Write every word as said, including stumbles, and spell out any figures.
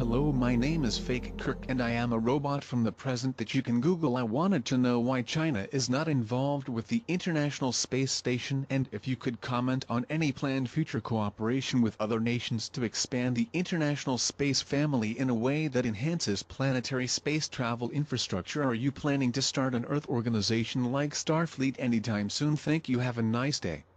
Hello, my name is Fake Kirk and I am a robot from the present that you can Google. I wanted to know why China is not involved with the International Space Station and if you could comment on any planned future cooperation with other nations to expand the international space family in a way that enhances planetary space travel infrastructure. Are you planning to start an Earth organization like StarFleet anytime soon? Thank you, have a nice day.